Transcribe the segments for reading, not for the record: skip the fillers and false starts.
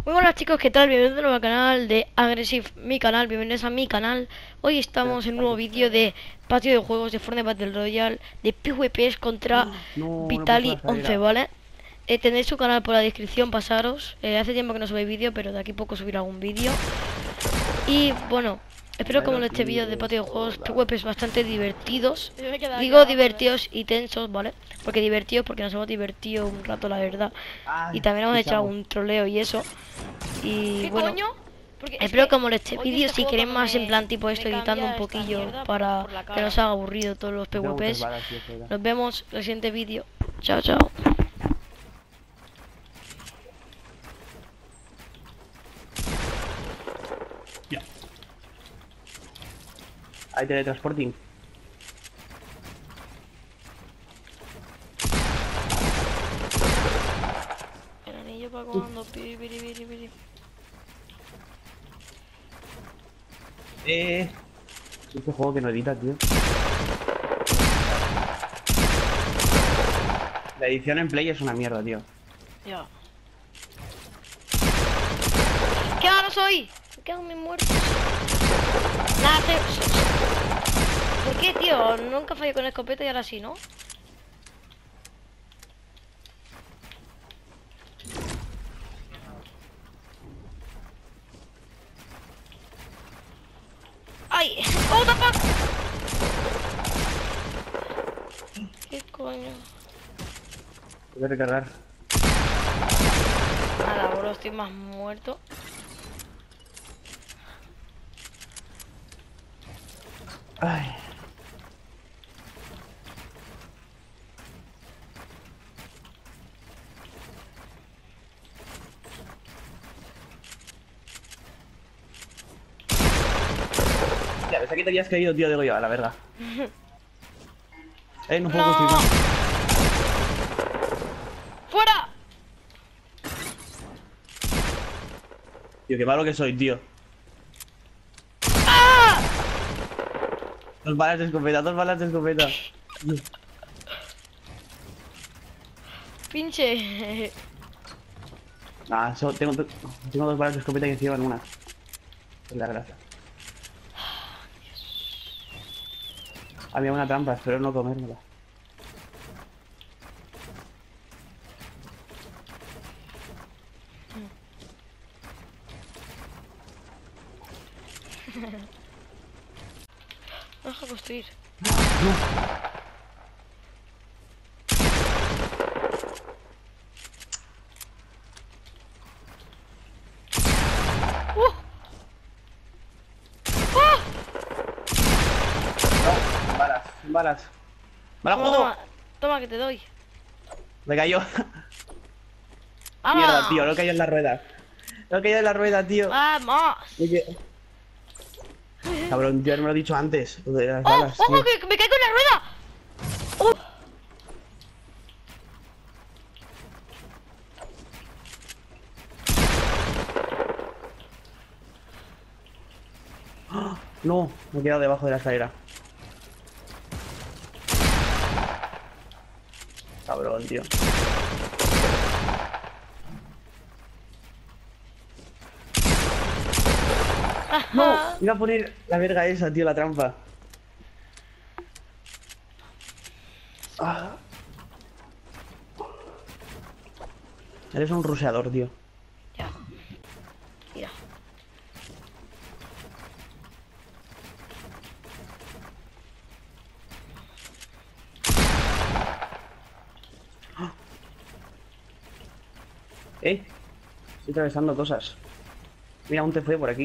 Muy buenas chicos, ¿qué tal? Bienvenidos de nuevo al canal de Aggressive, mi canal, bienvenidos a mi canal. Hoy estamos en un nuevo vídeo de patio de juegos de Fortnite Battle Royale de PvPs contra No, no he puesto la Vitali 11, escalera. ¿vale? Tendréis su canal por la descripción, pasaros. Hace tiempo que no sube vídeo, pero de aquí a poco subiré algún vídeo. Y bueno, espero que Primero moleste vídeos de tires, patio de juegos joda. PvPs bastante divertidos. Digo divertidos y tensos, ¿vale? Porque divertidos, porque nos hemos divertido un rato, la verdad. Y Ay, también hemos hecho pisamos. algún troleo y eso. Y ¿Qué bueno, coño? Porque es espero que que os moleste el odio vídeo. este Si juego queréis cuando más en plan tipo me esto, editando un cambia esta poquillo mierda para por la que no cara. os haga aburrido todos los No tengo muchas PvPs. balas, tío, fuera. Nos vemos en el siguiente vídeo. Chao, chao. Ya. Hay teletransporting. El anillo para comando. Piri, piri, piri, piri. Eh. Este juego que no edita, tío. La edición en Play es una mierda, tío. Ya. ¿Qué no soy? Me cago en mi muerto. Nada, ¿por qué, tío? Nunca fallé con escopeta y ahora sí, ¿no? ¡Ay! ¡Oh, the fuck! ¿Qué coño? Voy a recargar. Nada, bro, estoy más muerto. Ay. Ya, ves, aquí te habías caído, tío, digo yo, a la verga. No puedo construir ¡No! más. ¡Fuera! Tío, qué malo que soy, tío. ¡Ah! Dos balas de escopeta, dos balas de escopeta. Pinche. Nah, tengo dos balas de escopeta que encima en una. Es la gracia. Había una trampa, espero no comérmela. Deja construir. ¡Uh! ¡Ah! No, balas, balas. ¡Bala Toma, juego! toma, toma que te doy. Me cayó. Mierda, tío, no ¡Vamos! cayó en la rueda. No cayó en la rueda, tío. ¡Vamos! Cabrón, tío, no me lo he dicho antes. Lo de las ¡Oh! balas, ¡Ojo, tío. que me caigo en la rueda! ¡Oh! No, me he quedado debajo de la escalera. Cabrón, tío. No, Ajá. iba a poner la verga esa, tío, la trampa. Ah, eres un ruseador, tío. Ya, mira. Estoy atravesando cosas. Mira, un TF por aquí.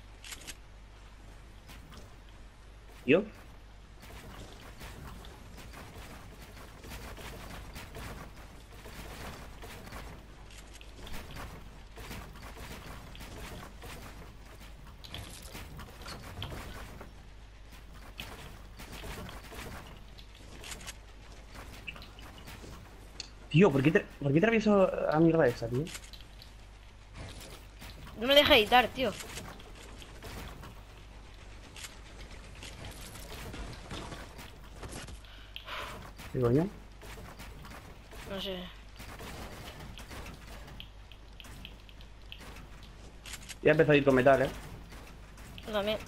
Tío. Tío, ¿por qué atravieso a mierda esa, tío? No me deja editar, tío. ¿Qué coño? No sé. Ya empezó a ir con metal, Yo también.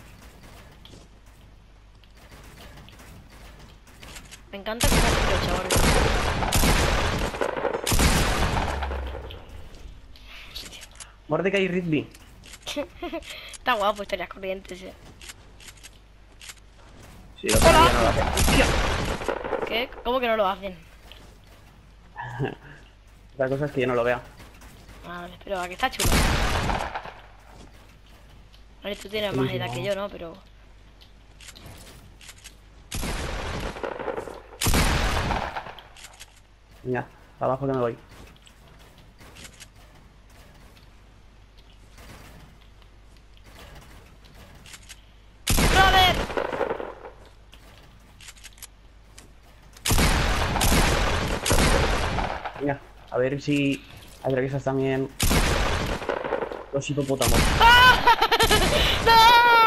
Me encanta cómo se lo chaval. Mordecai y Ridley. Está guapo historias corrientes, Sí, lo que ya no lo hace. ¡Hostia! ¿Qué? ¿Cómo que no lo hacen? La cosa es que yo no lo vea. Vale, pero aquí está chulo. Vale, tú tienes más edad que yo, ¿no? Pero... Venga, abajo que me voy. ¡Brother! Venga, a ver si atraviesas también los hipopótamos. ¡No!